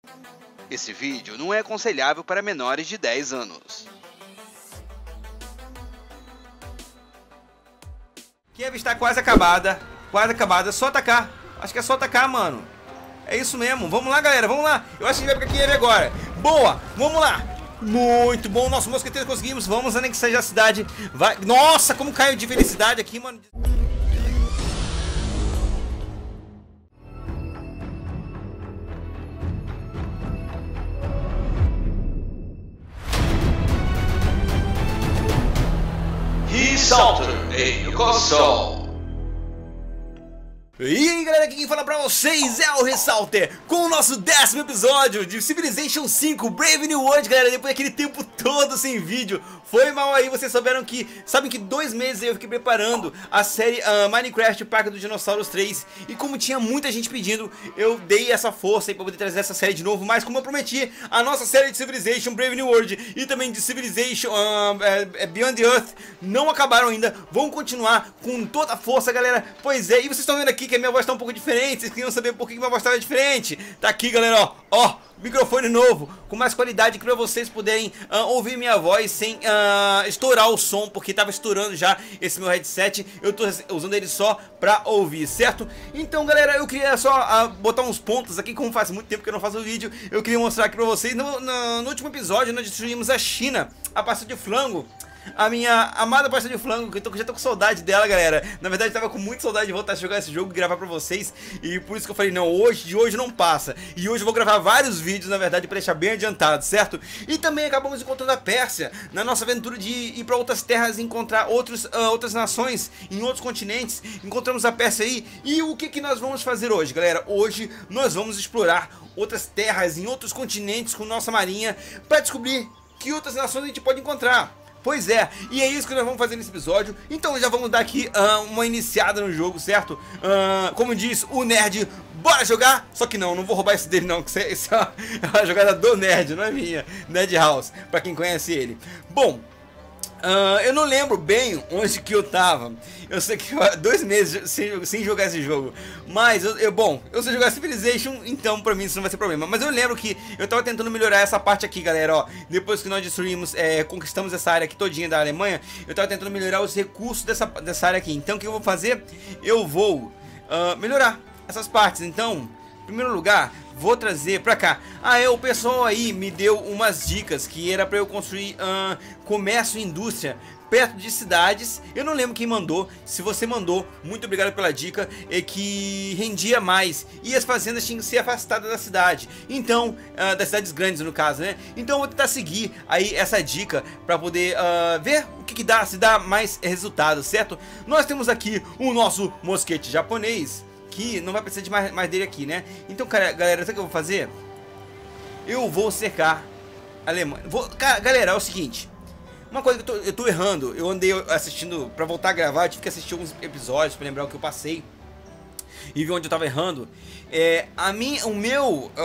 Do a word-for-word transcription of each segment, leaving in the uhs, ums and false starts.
Esse vídeo não é aconselhável para menores de dez anos. Kiev está quase acabada, quase acabada, é só atacar. Acho que é só atacar, mano. É isso mesmo, vamos lá, galera, vamos lá. Eu acho que a gente vai pra Kiev agora. Boa, vamos lá. Muito bom, nosso mosqueteiro conseguimos. Vamos anexar a cidade. Vai. Nossa, como caiu de felicidade aqui, mano. Ressalta em console. E aí galera, aqui quem fala pra vocês é o Ressalter, com o nosso décimo episódio de Civilization cinco Brave New World, galera, depois daquele tempo todo sem vídeo. Foi mal aí, vocês souberam que, sabem que dois meses eu fiquei preparando a série uh, Minecraft Parque dos Dinossauros três. E como tinha muita gente pedindo, eu dei essa força aí pra poder trazer essa série de novo. Mas como eu prometi, a nossa série de Civilization Brave New World e também de Civilization uh, é, é Beyond the Earth não acabaram ainda. Vão continuar com toda a força, galera. Pois é, e vocês estão vendo aqui que a minha voz tá um pouco diferente. Vocês queriam saber por que minha voz estava diferente? Tá aqui, galera, ó, ó, microfone novo, com mais qualidade, aqui pra vocês poderem uh, ouvir minha voz sem uh, estourar o som, porque tava estourando já esse meu headset. Eu tô usando ele só pra ouvir, certo? Então, galera, eu queria só uh, botar uns pontos aqui, como faz muito tempo que eu não faço vídeo. Eu queria mostrar aqui pra vocês, no, no, no último episódio nós destruímos a China, a pasta de flango. A minha amada pasta de flango, que eu tô, já tô com saudade dela, galera. Na verdade, tava com muita saudade de voltar a jogar esse jogo e gravar pra vocês. E por isso que eu falei, não, hoje, de hoje não passa. E hoje eu vou gravar vários vídeos, na verdade, pra deixar bem adiantado, certo? E também acabamos encontrando a Pérsia, na nossa aventura de ir pra outras terras e encontrar outros, uh, outras nações em outros continentes. Encontramos a Pérsia aí. E o que que nós vamos fazer hoje, galera? Hoje nós vamos explorar outras terras em outros continentes com nossa marinha, pra descobrir que outras nações a gente pode encontrar. Pois é, e é isso que nós vamos fazer nesse episódio. Então já vamos dar aqui uh, uma iniciada no jogo, certo? Uh, como diz o nerd, bora jogar? Só que não, não vou roubar isso dele não, que isso é, isso é uma jogada do nerd, não é minha. Nerd House, pra quem conhece ele. Bom, Uh, eu não lembro bem onde que eu tava. Eu sei que há dois meses sem, sem jogar esse jogo. Mas, eu, eu, bom, eu sei jogar Civilization, então pra mim isso não vai ser problema. Mas eu lembro que eu tava tentando melhorar essa parte aqui, galera, ó. Depois que nós destruímos, é, conquistamos essa área aqui todinha da Alemanha, eu tava tentando melhorar os recursos dessa, dessa área aqui. Então o que eu vou fazer? Eu vou uh, melhorar essas partes. Então, em primeiro lugar, vou trazer pra cá. Ah, é, o pessoal aí me deu umas dicas que era pra eu construir uh, comércio e indústria perto de cidades. Eu não lembro quem mandou. Se você mandou, muito obrigado pela dica. É que rendia mais e as fazendas tinham que ser afastadas da cidade. Então, uh, das cidades grandes no caso, né? Então eu vou tentar seguir aí essa dica pra poder uh, ver o que, que dá, se dá mais resultado, certo? Nós temos aqui o nosso mosquete japonês, que não vai precisar de mais, mais dele aqui, né? Então, cara, galera, sabe o que eu vou fazer? Eu vou cercar a Alemanha. Vou, cara, galera, é o seguinte. Uma coisa que eu tô, eu tô errando. Eu andei assistindo, pra voltar a gravar, eu tive que assistir alguns episódios pra lembrar o que eu passei e ver onde eu tava errando. É, a minha, o meu,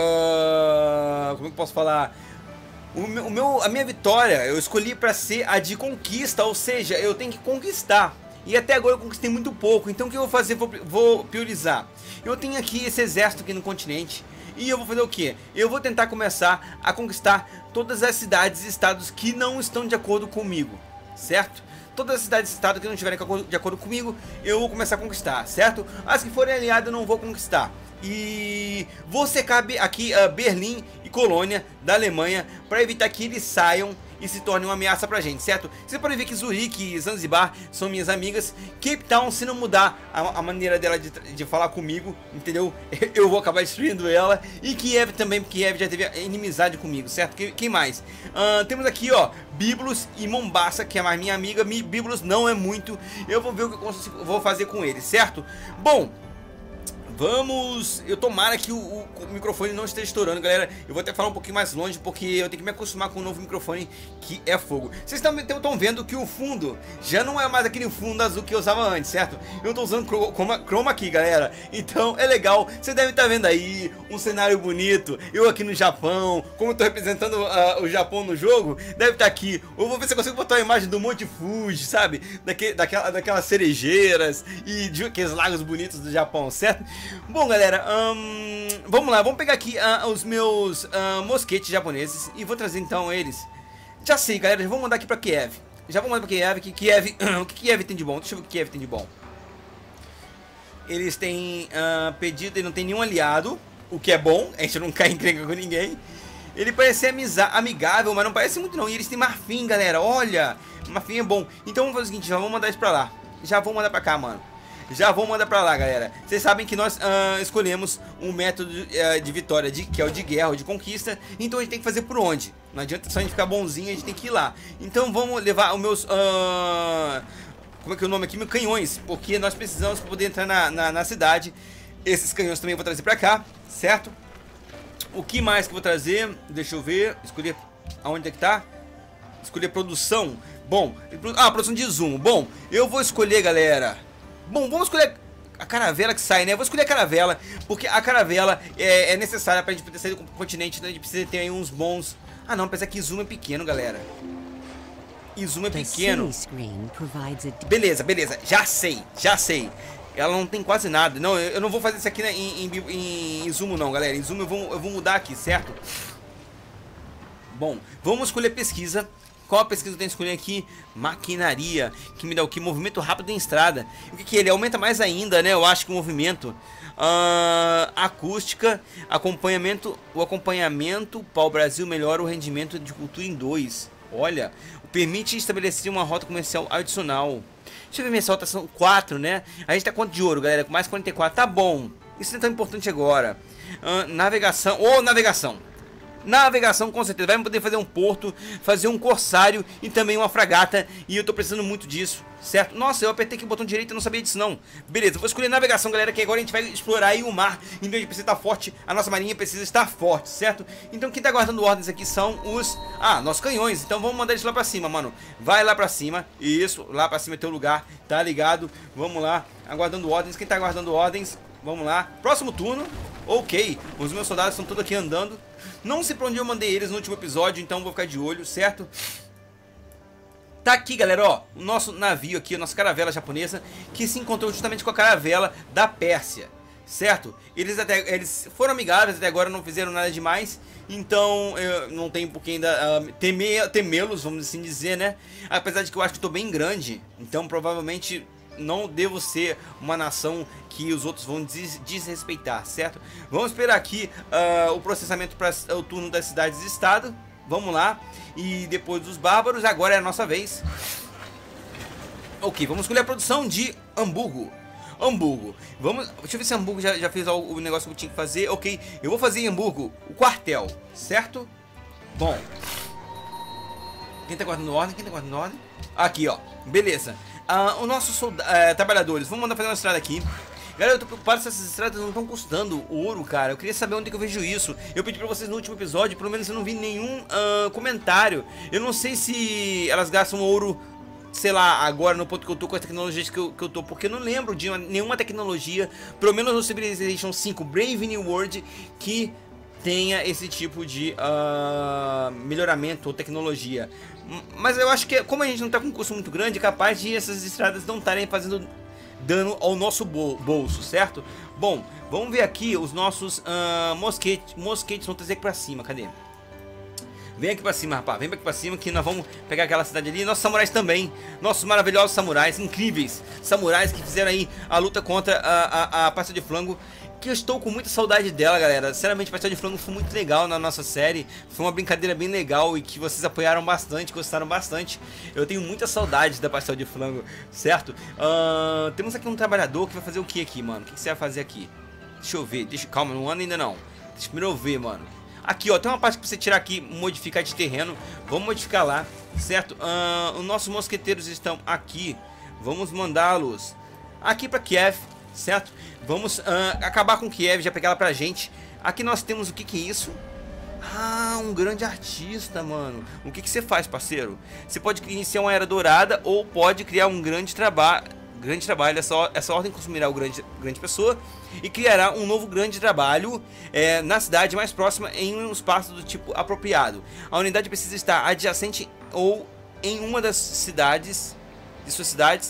uh, como é que eu posso falar? O meu, o meu, a minha vitória, eu escolhi pra ser a de conquista, ou seja, eu tenho que conquistar. E até agora eu conquistei muito pouco. Então o que eu vou fazer? Vou, vou priorizar. Eu tenho aqui esse exército aqui no continente. E eu vou fazer o que? Eu vou tentar começar a conquistar todas as cidades e estados que não estão de acordo comigo, certo? Todas as cidades e estados que não estiverem de acordo comigo, eu vou começar a conquistar, certo? As que forem aliadas eu não vou conquistar. E vou secar aqui uh, Berlim e Colônia da Alemanha para evitar que eles saiam e se torne uma ameaça pra gente, certo? Vocês podem ver que Zurique e Zanzibar são minhas amigas. Cape Town, se não mudar a, a maneira dela de, de falar comigo, entendeu? Eu vou acabar destruindo ela. E Kiev também, porque Kiev já teve inimizade comigo, certo? Quem, quem mais? Uh, temos aqui, ó, Byblos e Mombasa, que é mais minha amiga. Byblos não é muito. Eu vou ver o que eu consigo, vou fazer com ele, certo? Bom, vamos... Eu tomara que o, o, o microfone não esteja estourando, galera. Eu vou até falar um pouquinho mais longe, porque eu tenho que me acostumar com o novo microfone, que é fogo. Vocês estão vendo que o fundo já não é mais aquele fundo azul que eu usava antes, certo? Eu estou usando chroma, chroma aqui, galera. Então é legal. Vocês devem estar vendo aí um cenário bonito. Eu aqui no Japão, como eu estou representando uh, o Japão no jogo, deve estar aqui. Eu vou ver se eu consigo botar uma imagem do Monte Fuji, sabe? Daque, daquela, daquelas cerejeiras e de aqueles lagos bonitos do Japão, certo? Bom, galera, hum, vamos lá, vamos pegar aqui uh, os meus uh, mosquetes japoneses e vou trazer então eles. Já sei, galera, já vou mandar aqui pra Kiev. Já vou mandar pra Kiev, que Kiev, o que Kiev tem de bom? Deixa eu ver o que Kiev tem de bom. Eles têm uh, pedido, ele não tem nenhum aliado, o que é bom, a gente não cai em encrenca com ninguém. Ele parece ser amigável, mas não parece muito não. E eles têm marfim, galera, olha, marfim é bom. Então vamos fazer o seguinte, já vamos mandar isso pra lá. Já vou mandar pra cá, mano. Já vou mandar pra lá, galera. Vocês sabem que nós uh, escolhemos um método uh, de vitória, de, que é o de guerra, ou de conquista. Então a gente tem que fazer por onde? Não adianta só a gente ficar bonzinho, a gente tem que ir lá. Então vamos levar os meus... Uh, como é que é o nome aqui? Meus canhões. Porque nós precisamos para poder entrar na, na, na cidade. Esses canhões também eu vou trazer pra cá, certo? O que mais que eu vou trazer? Deixa eu ver. Escolher aonde é que tá. Escolher produção. Bom, ah, produção de insumo. Bom, eu vou escolher, galera... Bom, vamos escolher a caravela que sai, né? Vou escolher a caravela, porque a caravela é, é necessária pra gente poder sair do continente, né? A gente precisa ter aí uns bons... Ah não, apesar que Izuma é pequeno, galera. Izuma é pequeno. Beleza, beleza, já sei, já sei. Ela não tem quase nada. Não, eu não vou fazer isso aqui né, em, em, em Izumo não, galera. Izumo eu vou, eu vou mudar aqui, certo? Bom, vamos escolher pesquisa. Qual a pesquisa que eu tenho que escolher aqui? Maquinaria, que me dá o que? Movimento rápido em estrada. O que que ele aumenta mais ainda, né? Eu acho que o movimento. Uh, acústica, acompanhamento. O acompanhamento para o Brasil melhora o rendimento de cultura em dois. Olha, permite estabelecer uma rota comercial adicional. Deixa eu ver minha rota, são quatro, né? A gente tá quanto de ouro, galera? Com mais quarenta e quatro, tá bom. Isso não é tão importante agora. Uh, navegação, ou oh, navegação. Navegação com certeza, vai poder fazer um porto, fazer um corsário e também uma fragata. E eu tô precisando muito disso, certo? Nossa, eu apertei aqui o botão direito e não sabia disso não. Beleza, vou escolher navegação, galera, que agora a gente vai explorar aí o mar. Então a gente precisa estar forte, a nossa marinha precisa estar forte, certo? Então quem tá guardando ordens aqui são os... Ah, nossos canhões, então vamos mandar eles lá pra cima, mano. Vai lá pra cima, isso, lá pra cima é teu lugar, tá ligado? Vamos lá, aguardando ordens, quem tá aguardando ordens... Vamos lá, próximo turno. Ok, os meus soldados estão todos aqui andando. Não sei pra onde eu mandei eles no último episódio, então vou ficar de olho, certo? Tá aqui, galera, ó, o nosso navio aqui, a nossa caravela japonesa, que se encontrou justamente com a caravela da Pérsia, certo? Eles até eles foram amigáveis, até agora não fizeram nada demais. Então eu não tenho por que ainda uh, temer, temê-los, vamos assim dizer, né? Apesar de que eu acho que estou bem grande, então provavelmente... não devo ser uma nação que os outros vão des desrespeitar, certo? Vamos esperar aqui uh, o processamento para o turno das cidades e estado. Vamos lá. E depois dos bárbaros, agora é a nossa vez. Ok, vamos escolher a produção de Hamburgo. Hamburgo. Vamos, deixa eu ver se Hamburgo já, já fez o negócio que eu tinha que fazer. Ok, eu vou fazer em Hamburgo o quartel, certo? Bom. Quem tá guardando ordem? Quem tá guardando ordem? Aqui, ó. Beleza. Uh, os nossos uh, trabalhadores, vamos mandar fazer uma estrada aqui. Galera, eu tô preocupado se essas estradas não estão custando ouro, cara. Eu queria saber onde que eu vejo isso. Eu pedi pra vocês no último episódio, pelo menos eu não vi nenhum uh, comentário. Eu não sei se elas gastam ouro, sei lá, agora no ponto que eu tô com as tecnologias que eu, que eu tô. Porque eu não lembro de uma, nenhuma tecnologia, pelo menos no Civilization cinco Brave New World, que tenha esse tipo de uh, melhoramento ou tecnologia. Mas eu acho que, como a gente não tá com um custo muito grande, é capaz de essas estradas não estarem fazendo dano ao nosso bolso, certo? Bom, vamos ver aqui os nossos uh, mosquetes. Mosquetes vão trazer aqui pra cima, cadê? Vem aqui pra cima, rapaz, vem aqui pra cima que nós vamos pegar aquela cidade ali. Nossos samurais também, nossos maravilhosos samurais, incríveis samurais que fizeram aí a luta contra a, a, a pasta de flango. Que eu estou com muita saudade dela, galera. Sinceramente, Pastel de Flango foi muito legal na nossa série. Foi uma brincadeira bem legal e que vocês apoiaram bastante, gostaram bastante. Eu tenho muita saudade da Pastel de Flango, certo? Uh, temos aqui um trabalhador que vai fazer o que aqui, mano? O que você vai fazer aqui? Deixa eu ver. Deixa, calma, não anda ainda não. Deixa primeiro eu ver, mano. Aqui, ó, tem uma parte pra você tirar aqui, modificar de terreno. Vamos modificar lá, certo? Uh, os nossos mosqueteiros estão aqui. Vamos mandá-los aqui pra Kiev, certo? Vamos uh, acabar com Kiev, já pegar ela pra gente. Aqui nós temos o que que é isso? Ah, um grande artista, mano. O que que você faz, parceiro? Você pode iniciar uma era dourada ou pode criar um grande trabalho. Grande trabalho, essa, essa ordem consumirá o grande, grande pessoa e criará um novo grande trabalho é, na cidade mais próxima em um espaço do tipo apropriado. A unidade precisa estar adjacente ou em uma das cidades, de suas cidades,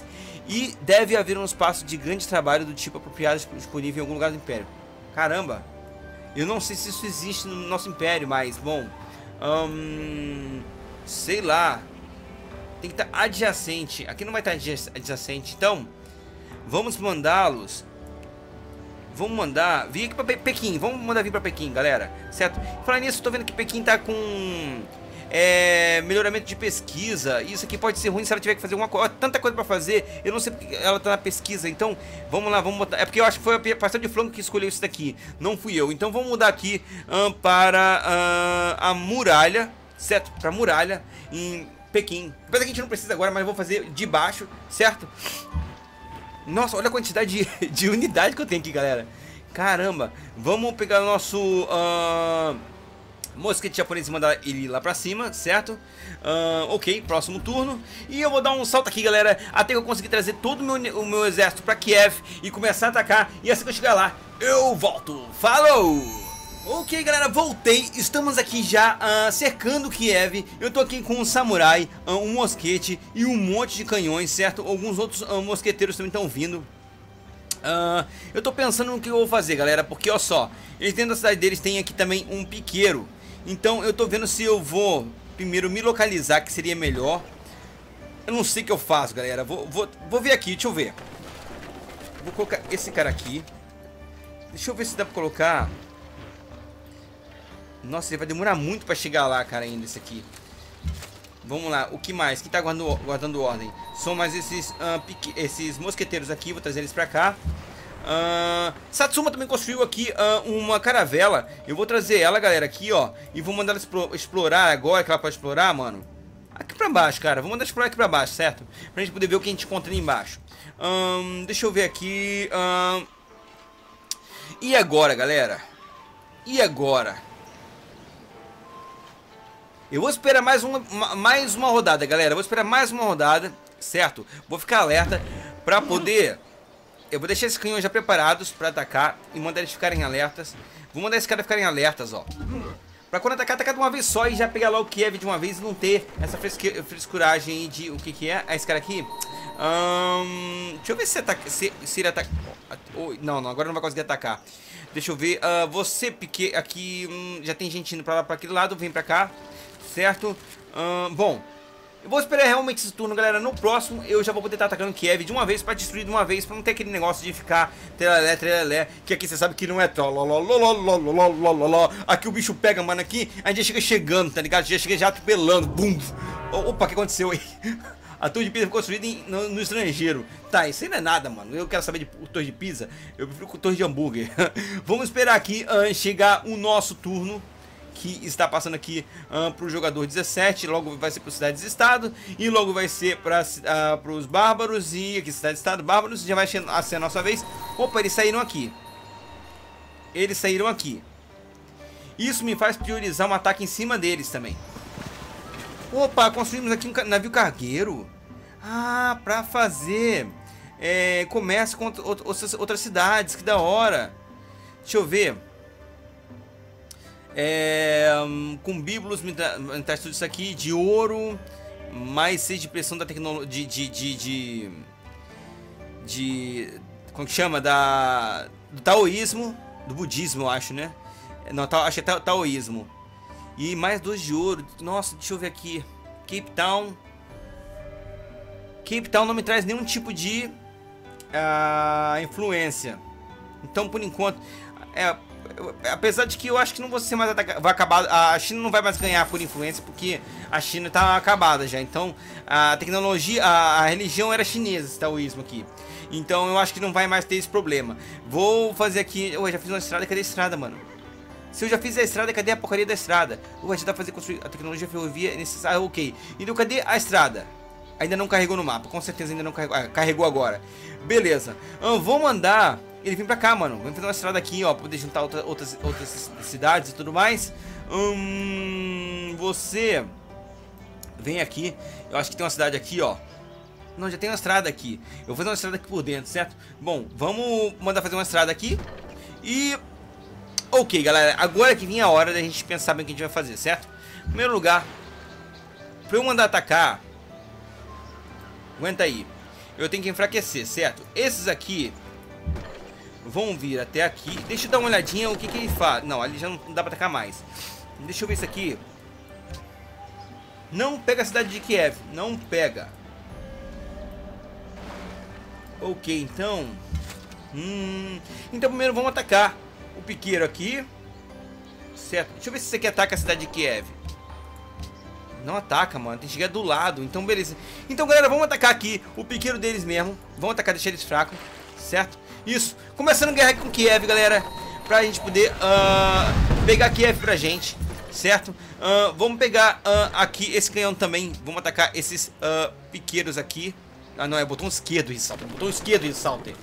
E deve haver um espaço de grande trabalho do tipo apropriado disponível em algum lugar do Império. Caramba! Eu não sei se isso existe no nosso Império, mas, bom... Hum, sei lá. Tem que estar adjacente. Aqui não vai estar adjacente. Então, vamos mandá-los... Vamos mandar... Vir aqui pra Pequim. Vamos mandar vir pra Pequim, galera. Certo? Falar nisso, tô vendo que Pequim tá com... É, melhoramento de pesquisa. Isso aqui pode ser ruim se ela tiver que fazer uma coisa. Tanta coisa pra fazer. Eu não sei porque ela tá na pesquisa. Então, vamos lá, vamos botar. É porque eu acho que foi a pastel de flanco que escolheu isso daqui. Não fui eu. Então vamos mudar aqui um, para uh, a muralha. Certo? Pra muralha em Pequim. Apesar que a gente não precisa agora, mas vou fazer de baixo. Certo? Nossa, olha a quantidade de, de unidade que eu tenho aqui, galera. Caramba. Vamos pegar o nosso... Uh, mosquete japonês e mandar ele lá pra cima, certo? Uh, ok, próximo turno. E eu vou dar um salto aqui, galera, até eu conseguir trazer todo o meu, o meu exército pra Kiev e começar a atacar. E assim que eu chegar lá, eu volto. Falou! Ok, galera, voltei. Estamos aqui já uh, cercando Kiev. Eu tô aqui com um samurai, uh, um mosquete e um monte de canhões, certo? Alguns outros uh, mosqueteiros também estão vindo. Uh, eu tô pensando no que eu vou fazer, galera, porque, ó só, eles dentro da cidade deles tem aqui também um piqueiro. Então eu tô vendo se eu vou primeiro me localizar, que seria melhor. Eu não sei o que eu faço, galera. Vou, vou, vou ver aqui, deixa eu ver. Vou colocar esse cara aqui. Deixa eu ver se dá pra colocar. Nossa, ele vai demorar muito pra chegar lá, cara, ainda esse aqui. Vamos lá, o que mais? Quem tá guardando, guardando ordem? São mais esses, uh, pique, esses mosqueteiros aqui, vou trazer eles pra cá. Uh, Satsuma também construiu aqui uh, uma caravela. Eu vou trazer ela, galera, aqui, ó. E vou mandar ela explorar agora, que ela pode explorar, mano. Aqui pra baixo, cara. Vou mandar explorar aqui pra baixo, certo? Pra gente poder ver o que a gente encontra ali embaixo. um, Deixa eu ver aqui. um, E agora, galera? E agora? Eu vou esperar mais uma, mais uma rodada, galera. Eu vou esperar mais uma rodada, certo? Vou ficar alerta pra poder... Eu vou deixar esses canhões já preparados pra atacar e mandar eles ficarem alertas. Vou mandar esses caras ficarem alertas, ó. Pra quando atacar, atacar de uma vez só e já pegar lá o Kiev de uma vez e não ter essa fresque, frescuragem de... O que que é? Ah, esse cara aqui. Um, deixa eu ver se, ataca, se, se ele ataca... Oh, não, não, agora não vai conseguir atacar. Deixa eu ver. Uh, você, Pique, aqui... Hum, já tem gente indo pra lá, pra aquele lado. Vem pra cá. Certo? Uh, bom... Eu vou esperar realmente esse turno, galera. No próximo eu já vou poder estar atacando Kiev de uma vez, pra destruir de uma vez, pra não ter aquele negócio de ficar trelelé, trelelé, que aqui você sabe que não é aqui o bicho pega, mano, aqui a gente já chega chegando, tá ligado? Já chega já atropelando, bum. Opa, o que aconteceu aí? A Torre de Pisa foi construída em, no, no estrangeiro. Tá, isso aí não é nada, mano. Eu quero saber de Torre de Pisa. Eu prefiro com Torre de Hambúrguer. Vamos esperar aqui uh, chegar o nosso turno, que está passando aqui uh, para o jogador dezessete, logo vai ser para cidades-estado e logo vai ser para uh, os bárbaros e aqui cidade-estado, bárbaros, já vai ser a nossa vez. Opa, eles saíram aqui. Eles saíram aqui. Isso me faz priorizar um ataque em cima deles também. Opa, construímos aqui um navio cargueiro. Ah, para fazer é, comércio com outras, outras cidades, que da hora. Deixa eu ver. É, com bíbulos, me traz tudo isso aqui, de ouro, mais seis de pressão da tecnologia, de, de, de, de, de, como que chama, da, do taoísmo, do budismo, eu acho, né? Não, ta, acho que é taoísmo. E mais dois de ouro. Nossa, deixa eu ver aqui. Cape Town. Cape Town não me traz nenhum tipo de uh, influência. Então, por enquanto, é... apesar de que eu acho que não vou ser mais atacado, vai acabar, a China não vai mais ganhar por influência, porque a China está acabada já. Então a tecnologia, a, a religião era chinesa, esse taoísmo aqui. Então eu acho que não vai mais ter esse problema. Vou fazer aqui, eu já fiz uma estrada, cadê a estrada, mano? Se eu já fiz a estrada, cadê a porcaria da estrada? Ué, já dá pra fazer construir a tecnologia ferrovia necessária, ok. Então cadê a estrada? Ainda não carregou no mapa, com certeza ainda não carregou, ah, carregou agora. Beleza, ah, vou mandar ele vir pra cá, mano. Vamos fazer uma estrada aqui, ó, pra poder juntar outra, outras, outras cidades e tudo mais. Hum, você vem aqui. Eu acho que tem uma cidade aqui, ó. Não, já tem uma estrada aqui. Eu vou fazer uma estrada aqui por dentro, certo? Bom, vamos mandar fazer uma estrada aqui. E... ok, galera. Agora que vinha a hora da gente pensar bem o que a gente vai fazer, certo? Em primeiro lugar, pra eu mandar atacar... aguenta aí. eu tenho que enfraquecer, certo? Esses aqui vão vir até aqui. Deixa eu dar uma olhadinha o que que ele faz. Não, ali já não dá pra atacar mais. Deixa eu ver isso aqui. Não pega a cidade de Kiev. Não pega. Ok, então... Hum, então primeiro vamos atacar o piqueiro aqui. Certo. Deixa eu ver se você quer atacar a cidade de Kiev. Não ataca, mano. Tem que chegar do lado. Então, beleza. Então, galera, vamos atacar aqui o piqueiro deles mesmo. Vamos atacar, deixar eles fracos. Certo? Isso. Começando a guerra aqui com Kiev, galera. Pra gente poder uh, pegar Kiev pra gente. Certo? Uh, vamos pegar uh, aqui esse canhão também. Vamos atacar esses uh, piqueiros aqui. Ah, não. É botão esquerdo, Rissalter. Botão esquerdo, Rissalter.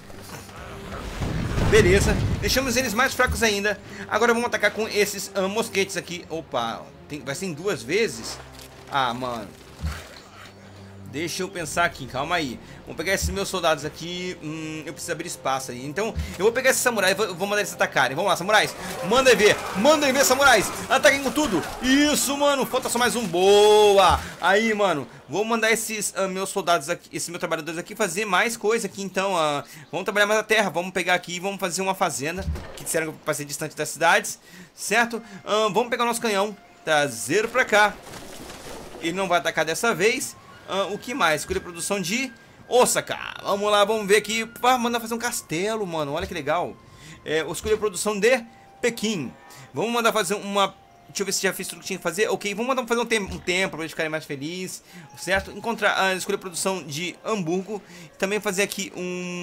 Beleza. Deixamos eles mais fracos ainda. Agora vamos atacar com esses uh, mosquetes aqui. Opa. Tem, vai ser em duas vezes? Ah, mano. Deixa eu pensar aqui, calma aí. Vamos pegar esses meus soldados aqui. Hum, eu preciso abrir espaço aí. Então, eu vou pegar esses samurais e vou, vou mandar eles atacarem. Vamos lá, samurais. Mandem ver. Mandem ver, samurais. Ataquem com tudo. Isso, mano. Falta só mais um. Boa. Aí, mano. Vou mandar esses uh, meus soldados aqui, esses meus trabalhadores aqui fazer mais coisa aqui. Então, uh, vamos trabalhar mais a terra. Vamos pegar aqui e vamos fazer uma fazenda. Que disseram para ser distante das cidades. Certo? Uh, vamos pegar o nosso canhão. Trazer pra cá. Ele não vai atacar dessa vez. Uh, o que mais? Escolher produção de Osaka. Vamos lá, vamos ver aqui. Ah, mandar fazer um castelo, mano. Olha que legal. É, escolher produção de Pequim. Vamos mandar fazer uma... Deixa eu ver se já fiz tudo que tinha que fazer. Ok, vamos mandar fazer um, tem um templo para eles ficarem mais felizes. Certo? Encontrar, uh, escolher produção de Hamburgo. Também fazer aqui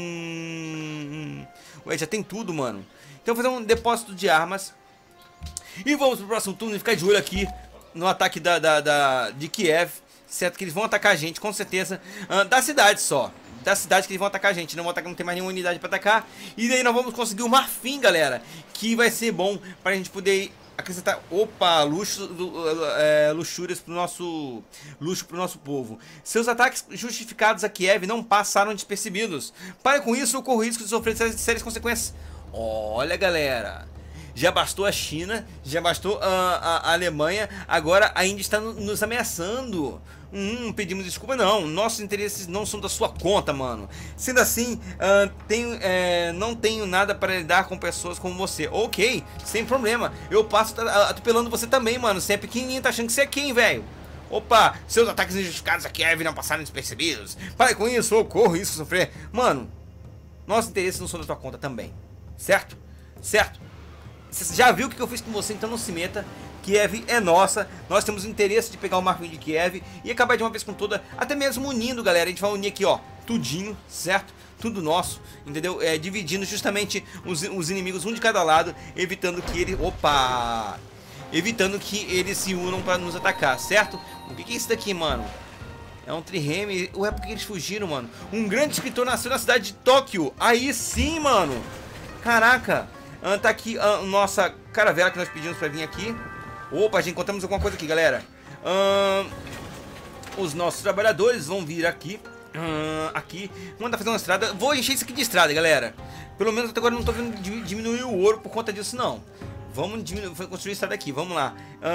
um... Ué, já tem tudo, mano. Então fazer um depósito de armas. E vamos pro próximo turno e ficar de olho aqui no ataque da, da, da, de Kiev. Certo que eles vão atacar a gente, com certeza, uh, da cidade só. Da cidade que eles vão atacar a gente. Não vão atacar, não tem mais nenhuma unidade pra atacar. E daí nós vamos conseguir o marfim, galera. Que vai ser bom pra gente poder acrescentar, opa, luxo, é, luxúrias pro nosso luxo pro nosso povo. Seus ataques justificados a Kiev não passaram despercebidos. Para com isso, eu corro o risco de sofrer sérias consequências. Olha, galera. Já bastou a China, já bastou a, a, a Alemanha, agora a Índia está no, nos ameaçando. Hum, pedimos desculpa, não. Nossos interesses não são da sua conta, mano. Sendo assim, uh, tenho, é, não tenho nada para lidar com pessoas como você. Ok, sem problema. Eu passo atropelando você também, mano. Você é pequenininho, tá achando que você é quem, velho? Opa, seus ataques injustificados a Kiev não passaram despercebidos. Pare com isso, eu corro isso, sofrer. Mano, nossos interesses não são da tua conta também. Certo? Certo? Você já viu o que eu fiz com você, então não se meta. Kiev é nossa, nós temos o interesse de pegar o marfim de Kiev e acabar de uma vez com toda, até mesmo unindo, galera. A gente vai unir aqui, ó, tudinho, certo? Tudo nosso, entendeu? É, dividindo justamente os, os inimigos, um de cada lado, evitando que ele... Opa! Evitando que eles se unam para nos atacar, certo? O que, que é isso daqui, mano? É um trireme. Ué, por que eles fugiram, mano? Um grande escritor nasceu na cidade de Tóquio. Aí sim, mano. Caraca. Uh, tá aqui a uh, nossa caravela que nós pedimos pra vir aqui. Opa, já encontramos alguma coisa aqui, galera. Uh, os nossos trabalhadores vão vir aqui. Uh, aqui. Vamos mandar fazer uma estrada. Vou encher isso aqui de estrada, galera. Pelo menos até agora não tô vendo diminuir o ouro por conta disso, não. Vamos diminuir, construir estrada aqui. Vamos lá.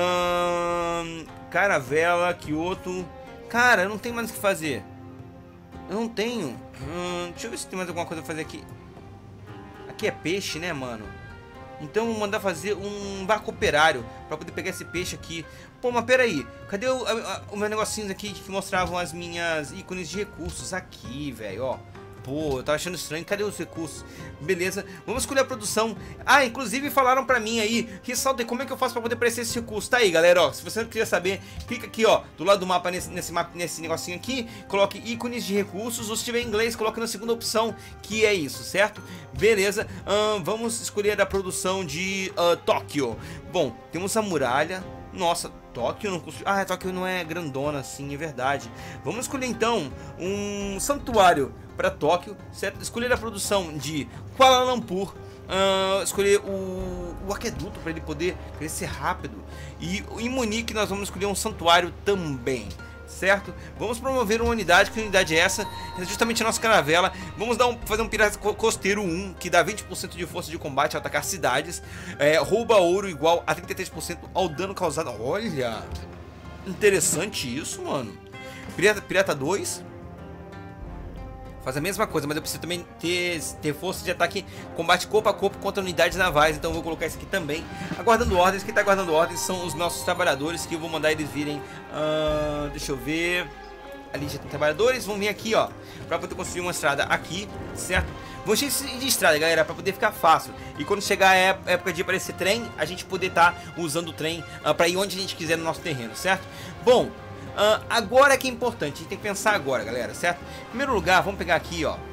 Uh, caravela, Kyoto. Cara, eu não tenho mais o que fazer. Eu não tenho. Uh, deixa eu ver se tem mais alguma coisa pra fazer aqui. Aqui é peixe, né, mano? Então vou mandar fazer um barco operário pra poder pegar esse peixe aqui. Pô, mas peraí. Cadê o, a, o meu negocinho aqui que mostravam as minhas ícones de recursos? Aqui, velho, ó. Pô, eu tava achando estranho. Cadê os recursos? Beleza, vamos escolher a produção. Ah, inclusive falaram pra mim aí, Rissalter, como é que eu faço pra poder aparecer esse recurso? Tá aí, galera, ó. Se você não queria saber, clica aqui, ó, do lado do mapa, nesse, nesse, mapa, nesse negocinho aqui. Coloque ícones de recursos, ou se tiver em inglês, coloque na segunda opção, que é isso, certo? Beleza, uh, vamos escolher a produção de uh, Tóquio. Bom, temos a muralha. Nossa, Tóquio não construiu. Ah, Tóquio não é grandona assim, é verdade. Vamos escolher então um santuário para Tóquio, certo? Escolher a produção de Kuala Lumpur. Uh, escolher o, o aqueduto para ele poder crescer rápido. E em Munique nós vamos escolher um santuário também, certo? Vamos promover uma unidade. Que unidade é essa? É justamente a nossa caravela. Vamos dar um, fazer um pirata costeiro um, que dá vinte por cento de força de combate ao atacar cidades. É, rouba ouro igual a trinta e três por cento ao dano causado. Olha, interessante isso, mano. Pirata, pirata dois. faz a mesma coisa, mas eu preciso também ter, ter força de ataque, combate corpo a corpo contra unidades navais. Então eu vou colocar isso aqui também. Aguardando ordens. Quem tá aguardando ordens são os nossos trabalhadores, que eu vou mandar eles virem. Uh, deixa eu ver. Ali já tem trabalhadores. Vão vir aqui, ó, pra poder construir uma estrada aqui, certo? Vou encher de estrada, galera, pra poder ficar fácil. E quando chegar a época de aparecer trem, a gente poder estar tá usando o trem uh, pra ir onde a gente quiser no nosso terreno, certo? Bom, uh, agora que é importante, a gente tem que pensar agora, galera, certo? Em primeiro lugar, vamos pegar aqui, ó,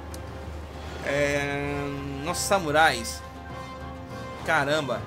é... nossos samurais. Caramba.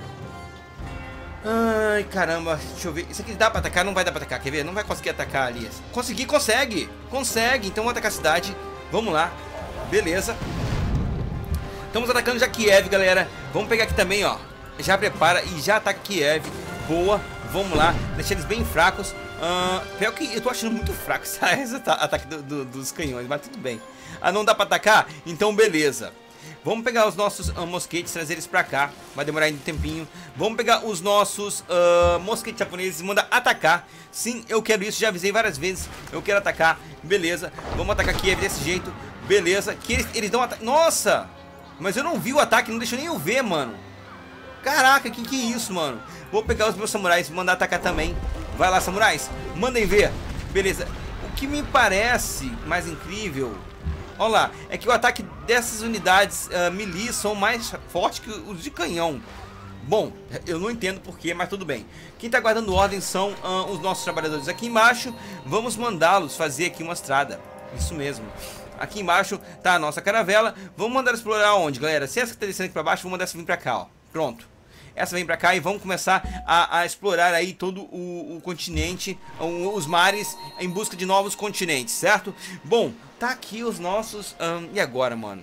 Ai, caramba, deixa eu ver. Isso aqui dá pra atacar? Não vai dar pra atacar, quer ver? Não vai conseguir atacar ali. Conseguir, consegue, consegue. Então vamos atacar a cidade. Vamos lá, beleza. Estamos atacando já Kiev, galera. Vamos pegar aqui também, ó. Já prepara e já ataca Kiev. Boa, vamos lá. Deixa eles bem fracos. uh, Pior que eu tô achando muito fraco esse ataque do, do, dos canhões, mas tudo bem. Ah, não dá pra atacar? Então beleza. Vamos pegar os nossos uh, mosquetes, trazer eles pra cá. Vai demorar ainda um tempinho. Vamos pegar os nossos uh, mosquetes japoneses e mandar atacar. Sim, eu quero isso, já avisei várias vezes. Eu quero atacar, beleza. Vamos atacar Kiev desse jeito, beleza. Que eles, eles dão ataque. Nossa! Mas eu não vi o ataque, não deixou nem eu ver, mano. Caraca, que que é isso, mano? Vou pegar os meus samurais e mandar atacar também. Vai lá, samurais, mandem ver. Beleza. O que me parece mais incrível, olha lá, é que o ataque dessas unidades uh, melee são mais fortes que os de canhão. Bom, eu não entendo porquê, mas tudo bem. Quem tá guardando ordem são uh, os nossos trabalhadores aqui embaixo. Vamos mandá-los fazer aqui uma estrada. Isso mesmo. Aqui embaixo tá a nossa caravela. Vamos mandar explorar onde, galera? Se essa que tá descendo aqui pra baixo, vou mandar essa vir pra cá, ó. Pronto. Essa vem pra cá e vamos começar a, a explorar aí todo o, o continente, os mares, em busca de novos continentes, certo? Bom, tá aqui os nossos... Um, e agora, mano?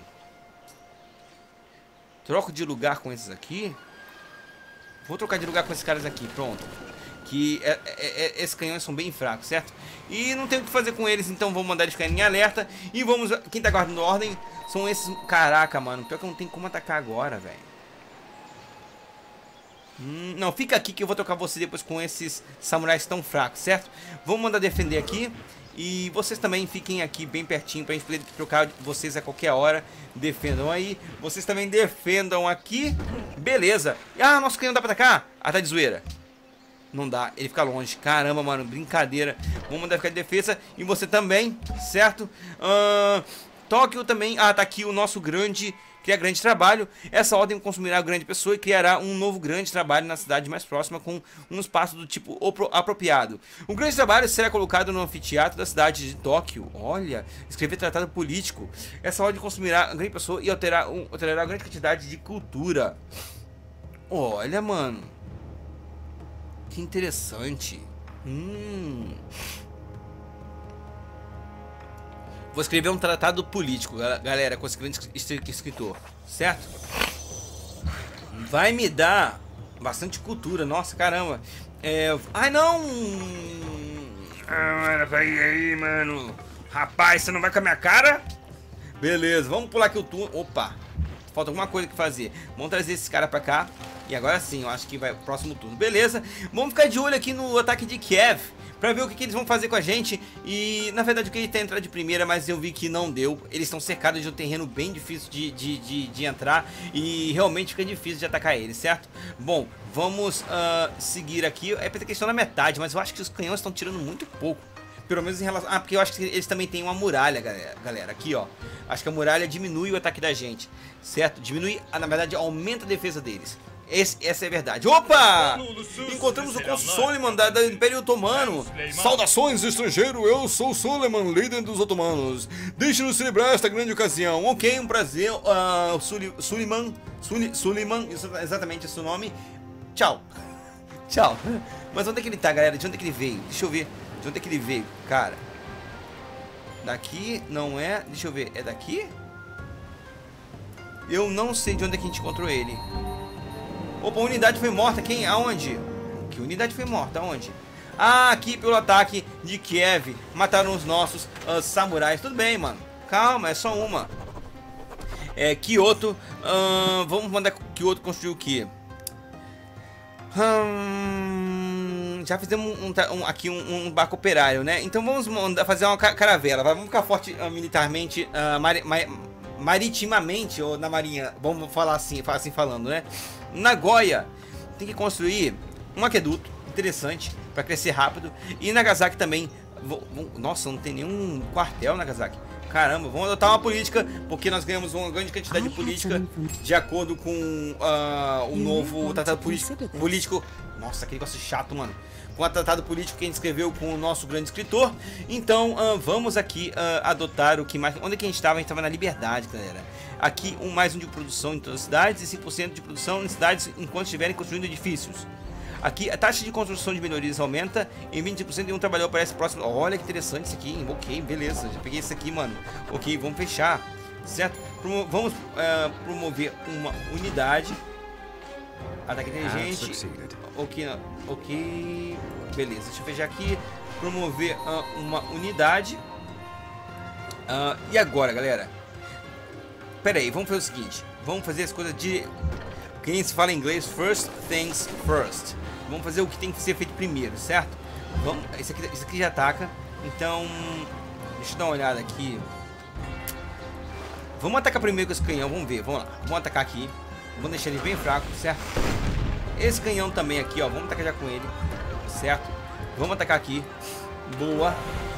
Troco de lugar com esses aqui? Vou trocar de lugar com esses caras aqui, pronto. Que é, é, é, esses canhões são bem fracos, certo? E não tem o que fazer com eles, então vamos mandar eles ficarem em alerta. E vamos... Quem tá guardando ordem são esses... Caraca, mano, pior que eu não tenho como atacar agora, velho. Hum, não, fica aqui que eu vou trocar você depois com esses samurais tão fracos, certo? Vamos mandar defender aqui. E vocês também fiquem aqui bem pertinho pra gente poder trocar vocês a qualquer hora. Defendam aí. Vocês também defendam aqui. Beleza. Ah, nosso canhão dá pra atacar? Ah, tá de zoeira. Não dá, ele fica longe. Caramba, mano, brincadeira. Vamos mandar ficar de defesa. E você também, certo? Uh, Tóquio também. Ah, tá aqui o nosso grande... Cria grande trabalho. Essa ordem consumirá a grande pessoa e criará um novo grande trabalho na cidade mais próxima com um espaço do tipo apropriado. O grande trabalho será colocado no anfiteatro da cidade de Tóquio. Olha, escrever tratado político. Essa ordem consumirá a grande pessoa e alterará, um, alterará grande quantidade de cultura. Olha, mano. Que interessante. Hum... Vou escrever um tratado político, galera, com esse grande escritor, certo? Vai me dar bastante cultura, nossa, caramba. É... Ai, não! Ah, vai aí, mano. Rapaz, você não vai com a minha cara? Beleza, vamos pular aqui o turno. Opa, falta alguma coisa que fazer. Vamos trazer esse cara pra cá. E agora sim, eu acho que vai pro próximo turno. Beleza, vamos ficar de olho aqui no ataque de Kiev, pra ver o que, que eles vão fazer com a gente. E na verdade eu queria ter entrado de primeira, mas eu vi que não deu. Eles estão cercados de um terreno bem difícil de, de, de, de entrar. E realmente fica difícil de atacar eles, certo? Bom, vamos uh, seguir aqui. É pra ter questão na metade, mas eu acho que os canhões estão tirando muito pouco. Pelo menos em relação... Ah, porque eu acho que eles também têm uma muralha, galera, galera. Aqui, ó. Acho que a muralha diminui o ataque da gente, certo? Diminui, na verdade, aumenta a defesa deles. Esse, essa é a verdade. Opa! Encontramos o Consul Suleiman da, da Império Otomano. Saudações, estrangeiro. Eu sou Suleiman, líder dos otomanos. Deixe-nos celebrar esta grande ocasião. Ok, um prazer. Uh, Suleiman, Suleiman, exatamente esse é o nome. Tchau. Tchau. Mas onde é que ele tá, galera? De onde é que ele veio? Deixa eu ver. De onde é que ele veio, cara? Daqui? Não é? Deixa eu ver. É daqui? Eu não sei de onde é que a gente encontrou ele. Opa, a unidade foi morta. Quem? Aonde? Que unidade foi morta? Aonde? Ah, aqui pelo ataque de Kiev. Mataram os nossos uh, samurais. Tudo bem, mano. Calma, é só uma. É, Kyoto. Uh, vamos mandar Kyoto construir o quê? Hum, já fizemos um, um, aqui um, um barco operário, né? Então vamos mandar fazer uma caravela. Vamos ficar forte uh, militarmente, uh, mari, mari, maritimamente, ou na marinha, vamos falar assim, falar assim falando, né? Nagoya tem que construir um aqueduto interessante para crescer rápido. E Nagasaki também. Nossa, não tem nenhum quartel em Nagasaki. Caramba, vamos adotar uma política, porque nós ganhamos uma grande quantidade de política de acordo com uh, o novo tratado político, político. Nossa, aquele negócio chato, mano. Com o tratado político que a gente escreveu com o nosso grande escritor. Então, uh, vamos aqui uh, adotar o que mais... Onde é que a gente estava? A gente estava na Liberdade, galera. Aqui, um mais um de produção em todas as cidades e cinco por cento de produção em cidades enquanto estiverem construindo edifícios. Aqui a taxa de construção de melhorias aumenta em vinte por cento e um trabalhador aparece próximo. Olha que interessante isso aqui, hein? Ok, beleza, já peguei isso aqui, mano. Ok, vamos fechar, certo? Promo vamos uh, promover uma unidade. Ataque inteligente. Ok, ok, beleza, deixa eu fechar aqui. Promover uh, uma unidade. Uh, e agora, galera? Pera aí, vamos fazer o seguinte. Vamos fazer as coisas de... Quem se fala em inglês, first things first. Vamos fazer o que tem que ser feito primeiro, certo? Vamos, esse aqui, esse aqui já ataca. Então, deixa eu dar uma olhada aqui. Vamos atacar primeiro com esse canhão, vamos ver, vamos lá. Vamos atacar aqui. Vamos deixar ele bem fraco, certo? Esse canhão também aqui, ó, vamos atacar já com ele, certo? Vamos atacar aqui. Boa.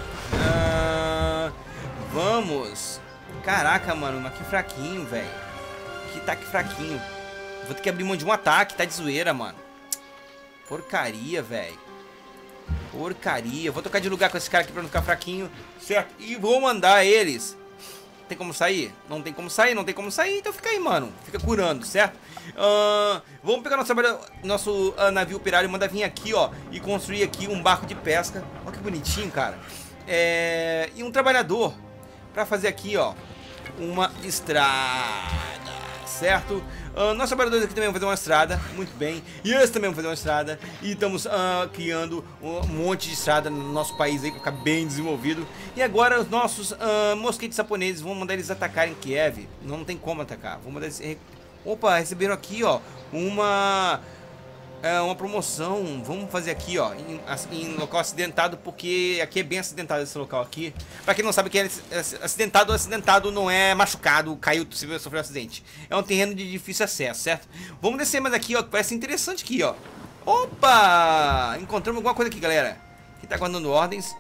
Ah, vamos. Caraca, mano, mas que fraquinho, velho. Que ataque fraquinho. Vou ter que abrir mão de um ataque, tá de zoeira, mano. Porcaria, velho. Porcaria. Vou trocar de lugar com esse cara aqui pra não ficar fraquinho, certo? E vou mandar eles. Tem como sair? Não tem como sair, não tem como sair, então fica aí, mano. Fica curando, certo? Uh, vamos pegar nosso, nosso uh, navio operário e mandar vir aqui, ó. E construir aqui um barco de pesca. Olha que bonitinho, cara. É... E um trabalhador pra fazer aqui, ó, uma estrada, certo? Uh, nossos trabalhadores aqui também vão fazer uma estrada, muito bem. E eles também vão fazer uma estrada. E estamos uh, criando um monte de estrada no nosso país aí, para ficar bem desenvolvido. E agora os nossos uh, mosquetes japoneses, vão mandar eles atacarem Kiev. Não, não tem como atacar. Vou mandar eles... Opa, receberam aqui, ó, uma... É uma promoção. Vamos fazer aqui, ó, em, em local acidentado, porque aqui é bem acidentado esse local aqui. Pra quem não sabe, que é acidentado, acidentado não é machucado, caiu, sofreu um acidente. É um terreno de difícil acesso, certo? Vamos descer mais aqui, ó, que parece interessante aqui, ó. Opa! Encontramos alguma coisa aqui, galera. Quem tá guardando ordens?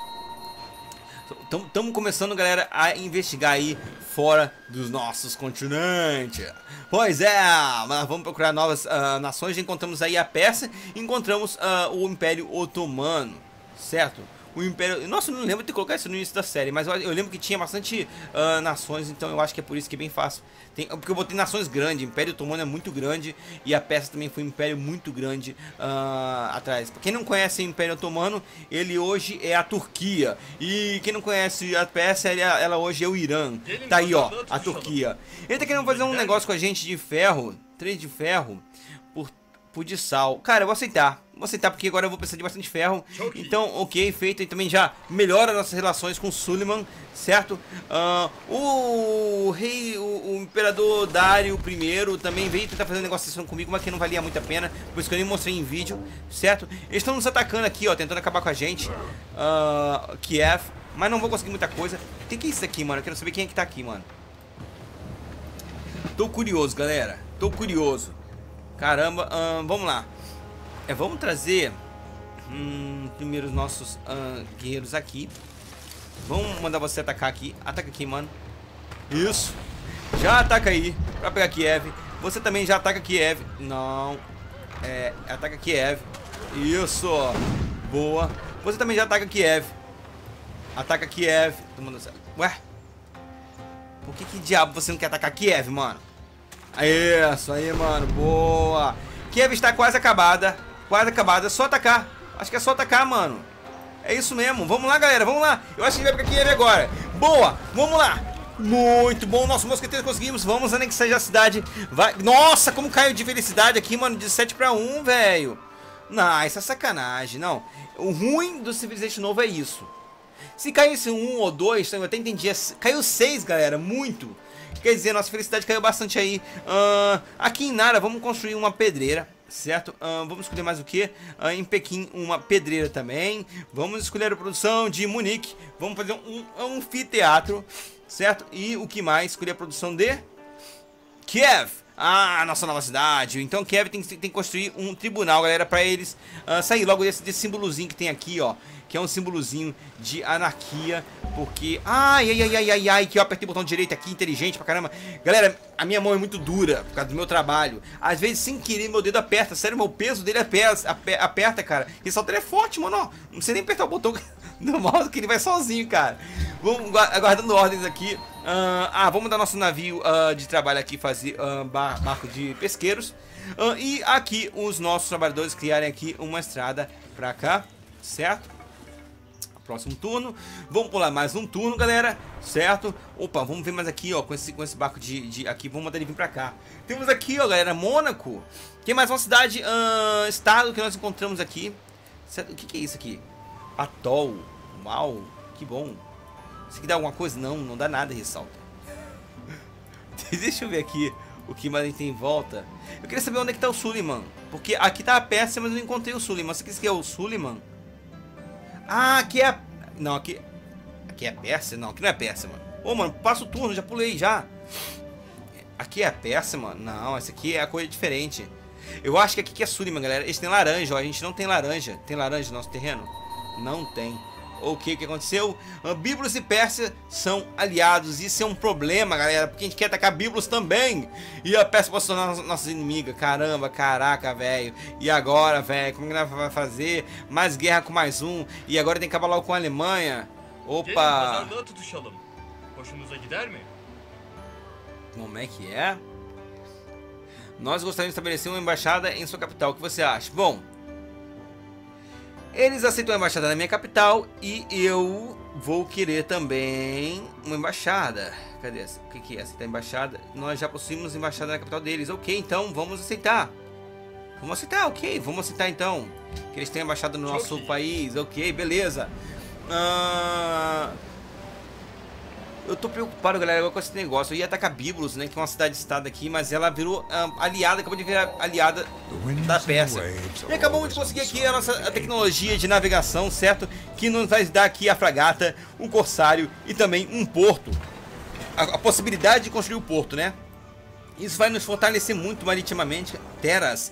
Estamos começando, galera, a investigar aí fora dos nossos continentes. Pois é, mas vamos procurar novas uh, nações. Já encontramos aí a Pérsia, encontramos uh, o Império Otomano, certo? O Império... Nossa, eu não lembro de ter colocado isso no início da série, mas eu, eu lembro que tinha bastante uh, nações, então eu acho que é por isso que é bem fácil. Tem, porque eu botei nações grandes, o Império Otomano é muito grande e a Pérsia também foi um império muito grande uh, atrás. Pra quem não conhece o Império Otomano, ele hoje é a Turquia. E quem não conhece a Pérsia, ela, ela hoje é o Irã. Tá aí, ó, a Turquia. Ele tá querendo fazer um negócio com a gente de ferro, três de ferro, por, por de sal. Cara, eu vou aceitar. Vou aceitar porque agora eu vou precisar de bastante ferro. Então, ok, feito. E também já melhora nossas relações com Suleiman, certo? Uh, o rei, o, o imperador Dário primeiro também veio tentar fazer negociação comigo, mas que não valia muito a pena. Por isso que eu nem mostrei em vídeo, certo? Eles estão nos atacando aqui, ó, tentando acabar com a gente. Uh, Kiev. Mas não vou conseguir muita coisa. Tem que isso aqui, mano. Eu quero saber quem é que tá aqui, mano. Tô curioso, galera. Tô curioso. Caramba, uh, vamos lá. É, vamos trazer hum, primeiro os nossos uh, guerreiros aqui. Vamos mandar você atacar aqui. Ataca aqui, mano. Isso. Já ataca aí pra pegar Kiev. Você também já ataca Kiev. Não. É, ataca Kiev. Isso. Boa. Você também já ataca Kiev. Ataca Kiev. Ué? Por que que diabo você não quer atacar Kiev, mano? Isso aí, mano. Boa. Kiev está quase acabada. Quase acabada. É só atacar. Acho que é só atacar, mano. É isso mesmo. Vamos lá, galera. Vamos lá. Eu acho que vai pra Kiev agora. Boa. Vamos lá. Muito bom. Nosso mosqueteiro conseguimos. Vamos anexar a cidade. Vai. Nossa, como caiu de felicidade aqui, mano. De sete pra um, velho. Não, isso é sacanagem. Não. O ruim do Civilization novo é isso. Se caísse um ou dois, eu até entendi. Caiu seis, galera. Muito. Quer dizer, nossa felicidade caiu bastante aí. Uh, aqui em Nara, vamos construir uma pedreira, certo? Uh, vamos escolher mais o que? Uh, em Pequim, uma pedreira também. Vamos escolher a produção de Munique. Vamos fazer um, um anfiteatro, certo? E o que mais? Escolher a produção de Kiev. Ah, nossa nova cidade. Então Kiev tem, tem que construir um tribunal, galera, pra eles uh, sair logo desse, desse símbolozinho que tem aqui, ó. Que é um símbolozinho de anarquia. Porque... Ai, ai, ai, ai, ai, ai. Que eu apertei o botão direito aqui, inteligente pra caramba. Galera, a minha mão é muito dura por causa do meu trabalho. Às vezes, sem querer, meu dedo aperta. Sério, meu peso dele aperta, aperta cara. Esse salto é forte, mano, ó. Não sei nem apertar o botão do mouse, que ele vai sozinho, cara. Vamos aguardando ordens aqui. Uh, ah, vamos dar nosso navio uh, de trabalho aqui, fazer uh, bar barco de pesqueiros. Uh, e aqui os nossos trabalhadores criarem aqui uma estrada pra cá, certo? Próximo turno. Vamos pular mais um turno, galera, certo? Opa, vamos ver mais aqui, ó, com esse, com esse barco de, de aqui. Vamos mandar ele vir pra cá. Temos aqui, ó, galera, Mônaco. Tem mais uma cidade, uh, estado que nós encontramos aqui. Certo? O que, que é isso aqui? Atol. Uau, que bom. Isso aqui dá alguma coisa? Não, não dá nada, ressalta. Deixa eu ver aqui o que mais a gente tem em volta. Eu queria saber onde é que tá o Suleiman. Porque aqui tá a Pérsia, mas eu não encontrei o Suleiman. Você quer que é o Suleiman? Ah, aqui é a... Não, aqui... Aqui é a Pérsia? Não, aqui não é a Pérsia, mano. Ô, mano, passa o turno, já pulei, já. Aqui é a Pérsia, mano? Não, essa aqui é a coisa diferente. Eu acho que aqui que é Suleiman, galera. Esse tem laranja, ó. A gente não tem laranja. Tem laranja no nosso terreno? Não tem. O que que aconteceu? Uh, Bíblos e Pérsia são aliados. Isso é um problema, galera, porque a gente quer atacar Bíblos também. E a Pérsia pode se tornar nossa inimiga. Caramba, caraca, velho. E agora, velho? Como que nós vai fazer? Mais guerra com mais um. E agora tem que acabar logo com a Alemanha. Opa! Como é que é? Nós gostaríamos de estabelecer uma embaixada em sua capital. O que você acha? Bom, eles aceitam a embaixada na minha capital e eu vou querer também uma embaixada. Cadê essa? O que que é aceitar a embaixada? Nós já possuímos embaixada na capital deles. Ok, então vamos aceitar. Vamos aceitar, ok. Vamos aceitar então. Que eles têm embaixada no nosso país. Ok, beleza. Ah... Eu tô preocupado, galera, agora com esse negócio. Eu ia atacar Biblos, né, que é uma cidade-estado aqui, mas ela virou um, aliada, acabou de virar aliada da Pérsia. E acabamos de conseguir aqui a nossa a tecnologia de navegação, certo? Que nos vai dar aqui a fragata, um corsário e também um porto. A, a possibilidade de construir o porto, né? Isso vai nos fortalecer muito maritimamente. Teras.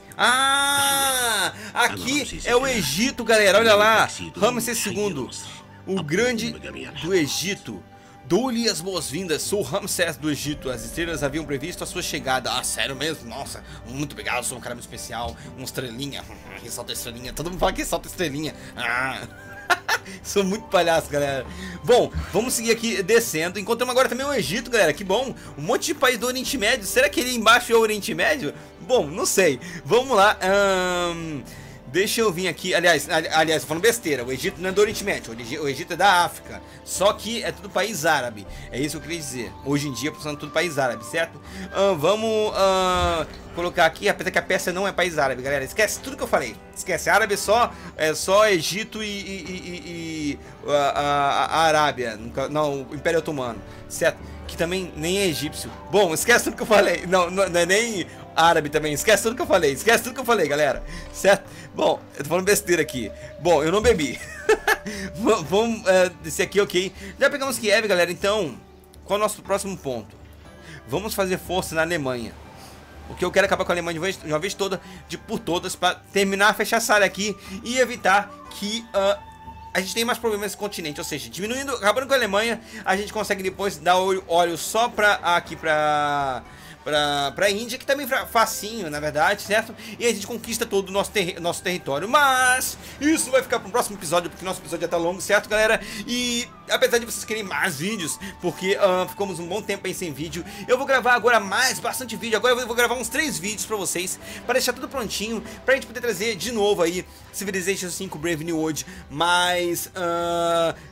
Ah! Aqui é o Egito, galera. Olha lá. Ramsés segundo, o grande do Egito. Dou-lhe as boas-vindas, sou Ramsés do Egito. As estrelas haviam previsto a sua chegada. Ah, sério mesmo? Nossa, muito obrigado, sou um cara muito especial. Um estrelinha, ressalta estrelinha. Todo mundo fala que ressalta estrelinha. Ah. Sou muito palhaço, galera. Bom, vamos seguir aqui descendo. Encontramos agora também o Egito, galera, que bom. Um monte de país do Oriente Médio. Será que ele embaixo é o Oriente Médio? Bom, não sei. Vamos lá. Ahn... Um... Deixa eu vir aqui, aliás, aliás, tô falando besteira, o Egito não é do Oriente Médio, o Egito é da África, só que é tudo país árabe, é isso que eu queria dizer, hoje em dia é tudo país árabe, certo? Uh, vamos uh, colocar aqui, apesar que a Pérsia não é país árabe, galera, esquece tudo que eu falei, esquece, árabe é só, é só Egito e, e, e, e a, a, a Arábia, não, o Império Otomano, certo? Que também nem é egípcio. Bom, esquece tudo que eu falei, não, não, não é nem árabe também, esquece tudo que eu falei, esquece tudo que eu falei, galera, certo? Bom, eu tô falando besteira aqui. Bom, eu não bebi. Vamos uh, descer aqui, ok. Já pegamos Kiev, galera, então qual é o nosso próximo ponto? Vamos fazer força na Alemanha. Porque eu quero acabar com a Alemanha de uma vez, de uma vez toda, de por todas, pra terminar, fechar essa área aqui e evitar que uh, a gente tenha mais problemas nesse continente. Ou seja, diminuindo, acabando com a Alemanha, a gente consegue depois dar óleo, óleo só pra aqui pra... Pra, pra Índia, que também é facinho, na verdade, certo? E a gente conquista todo o nosso, ter nosso território. Mas isso vai ficar pro próximo episódio, porque nosso episódio já tá longo, certo, galera? E apesar de vocês querem mais vídeos, porque uh, ficamos um bom tempo aí sem vídeo, eu vou gravar agora mais, bastante vídeo. Agora eu vou gravar uns três vídeos pra vocês, pra deixar tudo prontinho, pra gente poder trazer de novo aí Civilization cinco Brave New World, mais... Uh,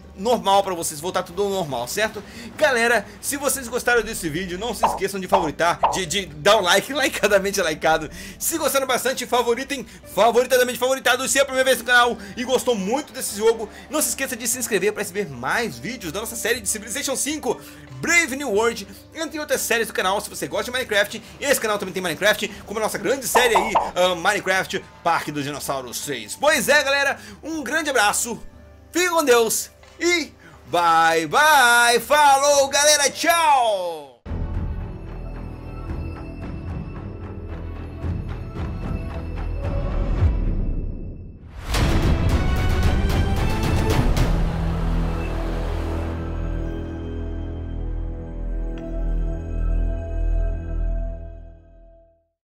normal pra vocês, voltar tudo ao normal, certo? Galera, se vocês gostaram desse vídeo, não se esqueçam de favoritar, de, de dar um like, likeadamente likeado. Se gostaram bastante, favoritem, favoritadamente favoritado. Se é a primeira vez no canal e gostou muito desse jogo, não se esqueça de se inscrever para receber mais vídeos da nossa série de Civilization cinco, Brave New World, entre outras séries do canal. Se você gosta de Minecraft, esse canal também tem Minecraft, como a nossa grande série aí, uh, Minecraft Parque dos Dinossauros seis. Pois é, galera, um grande abraço, fique com Deus. E bye bye, falou galera, tchau!